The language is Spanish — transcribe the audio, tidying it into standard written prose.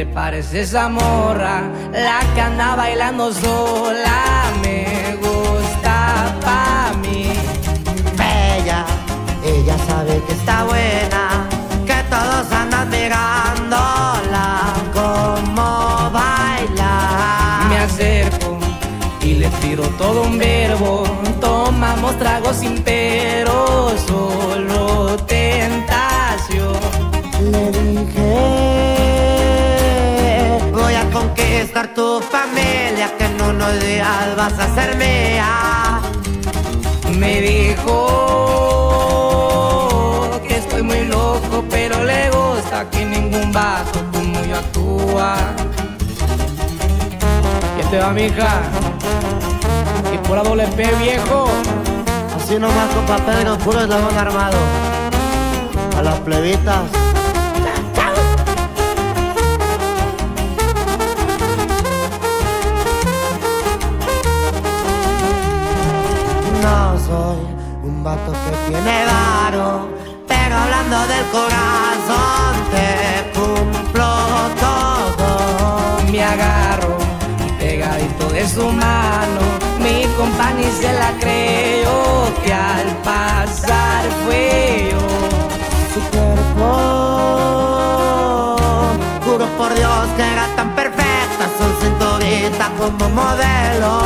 parece esa morra, la que anda bailando sola? Me gusta pa' mí. Bella, ella sabe que está buena, que todos andan mirándola como baila. Me acerco y le tiro todo un verbo, tomamos tragos sin pero, solo tentación. Le dije, voy a conquistar tu familia, que en unos días vas a ser mía. Me dijo que estoy muy loco, pero le gusta que ningún vato como yo actúa. ¿Qué te va, mija? Y por la doble P, viejo. Así nomás, compa Pedro, puro eslabón armado. A las plebitas. No soy un vato que tiene varo, pero hablando del corazón te cumplo todo. Me agarro pegadito de su mano, mi compa ni se la creyó, que al pasar fue yo. Su cuerpo, juro por Dios que era tan perfecta, su cinturita como modelo.